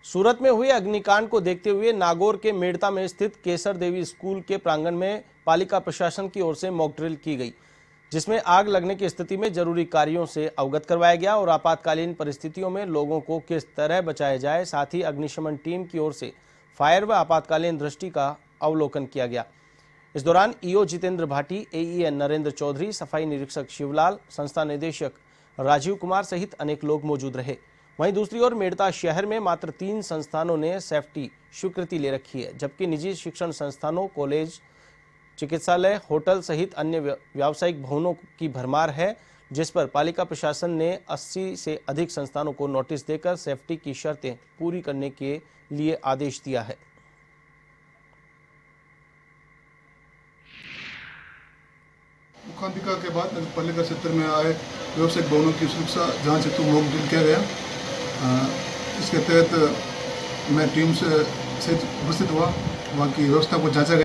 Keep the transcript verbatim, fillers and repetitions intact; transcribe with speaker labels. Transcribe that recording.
Speaker 1: सूरत में हुए अग्निकांड को देखते हुए नागौर के मेड़ता में स्थित केसर देवी स्कूल के प्रांगण में पालिका प्रशासन की ओर से मॉक ड्रिल की गई, जिसमें आग लगने की स्थिति में जरूरी कार्यों से अवगत करवाया गया और आपातकालीन परिस्थितियों में लोगों को किस तरह बचाया जाए, साथ ही अग्निशमन टीम की ओर से फायर व आपातकालीन दृष्टि का अवलोकन किया गया। इस दौरान ईओ जितेंद्र भाटी, एईएन नरेंद्र चौधरी, सफाई निरीक्षक शिवलाल, संस्था निदेशक राजीव कुमार सहित अनेक लोग मौजूद रहे। वहीं दूसरी ओर मेड़ता शहर में मात्र तीन संस्थानों ने सेफ्टी स्वीकृति ले रखी है, जबकि निजी शिक्षण संस्थानों, कॉलेज, चिकित्सालय, होटल सहित अन्य व्यावसायिक भवनों की भरमार है, जिस पर पालिका प्रशासन ने अस्सी से अधिक संस्थानों को नोटिस देकर सेफ्टी की शर्तें पूरी करने के लिए आदेश दिया है।
Speaker 2: मुखांतिका के बाद पालिका क्षेत्र में आए व्यावसायिक भवनों की सुरक्षा जांच हेतु मॉक ड्रिल किया गया। इसके तहत मैं टीम से उपस्थित हुआ, वहाँ की व्यवस्था को जांचा गया।